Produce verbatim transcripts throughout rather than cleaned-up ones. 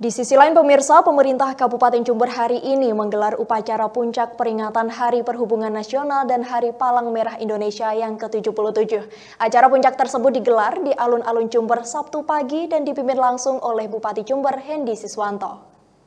Di sisi lain pemirsa, pemerintah Kabupaten Jember hari ini menggelar upacara puncak peringatan Hari Perhubungan Nasional dan Hari Palang Merah Indonesia yang ke tujuh puluh tujuh. Acara puncak tersebut digelar di alun-alun Jember Sabtu pagi dan dipimpin langsung oleh Bupati Jember Hendy Siswanto.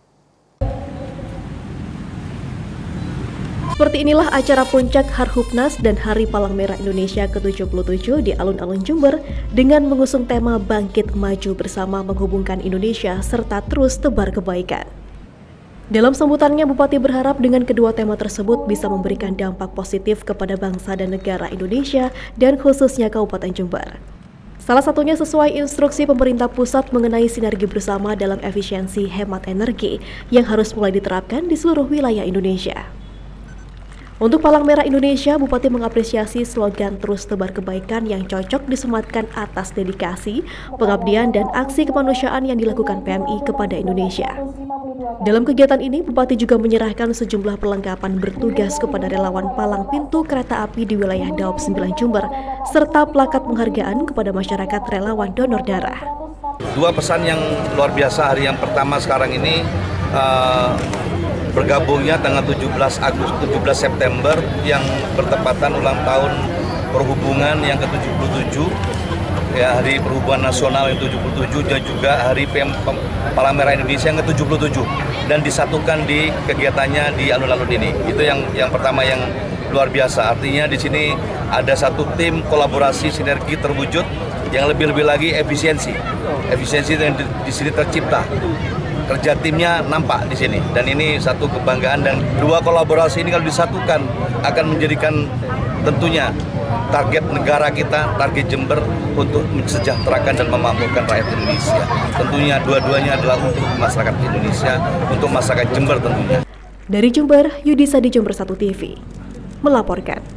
Seperti inilah acara puncak Harhubnas dan Hari Palang Merah Indonesia ke tujuh puluh tujuh di alun-alun Jember dengan mengusung tema Bangkit Maju Bersama Menghubungkan Indonesia serta terus tebar kebaikan. Dalam sambutannya, Bupati berharap dengan kedua tema tersebut bisa memberikan dampak positif kepada bangsa dan negara Indonesia dan khususnya Kabupaten Jember. Salah satunya sesuai instruksi pemerintah pusat mengenai sinergi bersama dalam efisiensi hemat energi yang harus mulai diterapkan di seluruh wilayah Indonesia. Untuk Palang Merah Indonesia, Bupati mengapresiasi slogan terus tebar kebaikan yang cocok disematkan atas dedikasi, pengabdian, dan aksi kemanusiaan yang dilakukan P M I kepada Indonesia. Dalam kegiatan ini, Bupati juga menyerahkan sejumlah perlengkapan bertugas kepada relawan palang pintu kereta api di wilayah Daop sembilan Jember, serta plakat penghargaan kepada masyarakat relawan donor darah. Dua pesan yang luar biasa hari yang pertama sekarang ini, uh, bergabungnya tanggal tujuh belas Agustus tujuh belas September yang bertepatan ulang tahun perhubungan yang ke tujuh puluh tujuh, ya, Hari Perhubungan Nasional yang tujuh puluh tujuh, dan juga Hari Palang Merah Indonesia yang ke tujuh puluh tujuh, dan disatukan di kegiatannya di alun-alun ini. Itu yang yang pertama yang luar biasa. Artinya di sini ada satu tim kolaborasi sinergi terwujud yang lebih-lebih lagi efisiensi. Efisiensi yang di, di sini tercipta. Kerja timnya nampak di sini, dan ini satu kebanggaan, dan dua kolaborasi ini kalau disatukan akan menjadikan tentunya target negara kita, target Jember untuk mensejahterakan dan memakmurkan rakyat Indonesia. Tentunya dua-duanya adalah untuk masyarakat Indonesia, untuk masyarakat Jember tentunya. Dari Jember, Yudisa di Jember satu T V melaporkan.